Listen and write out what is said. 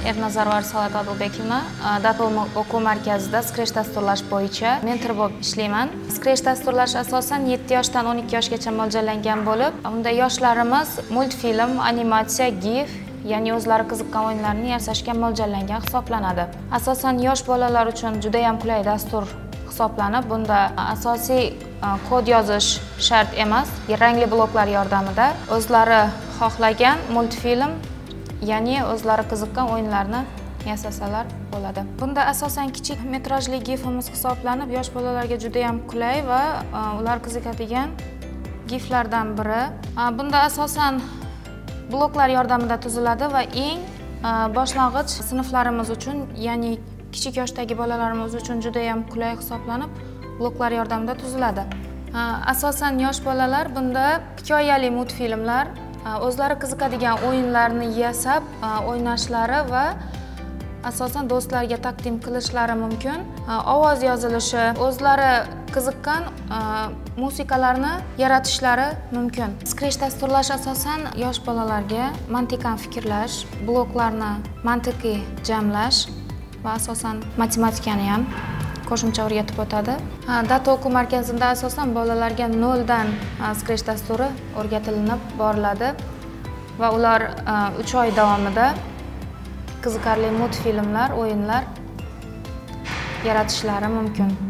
Ernazarova Risolat Odilbekovna. Data o'quv markazida Scratch dasturlash bo'yicha mentor bo'lib ishlayman. Scratch dasturlash asosan 7 yoshdan 12 yoshgacha mo'ljallangan bo'lib, unda yoshlarimiz multfilm, animatsiya, GIF, ya'ni o'zlari qiziqqan o'yinlarni yasashga mo'ljallangan hisoblanadi. Asosan yosh bolalar uchun juda ham qulay dastur hisoblanib, bunda asosiy kod yozish shart emas, rangli bloklar yordamida o'zlari xohlagan multfilm, ya'ni o'zlari qiziqqan o'yinlarni yasasalar bo'ladi. Bunda asosan kichik metrajli gifimiz hisoblanib, yosh bolalarga juda ham qulay va ular qiziqadigan giflardan biri. Bunda asosan bloklar yordamida tuziladi va eng boshlang'ich sinflarimiz uchun, ya'ni kichik yoshdagi bolalarimiz uchun juda ham qulay hisoblanib, bloklar yordamida tuziladi. Asosan yosh bolalar bunda hikoyali multfilmlar, o'zlari qiziqadigan o'yinlarni yasab o'ynashlari va asosan do'stlarga taqdim qilishlari mumkin. Ovoz yozilishi, o'zlari qiziqqan musiqalarni yaratishlari mumkin. Scratch dasturlash asosan yosh bolalarga mantiqan fikrlash, bloklarni mantiqiy jamlash va asosan matematikani ham qo'shimcha o'rgatib o'tadi. Data o'quv markazida asosan bolalarga 0 dan Scratch dasturi o'rgatilinib boriladi va ular 3 oy davomida qiziqarli multfilmlar, o'yinlar yaratishlari mumkin.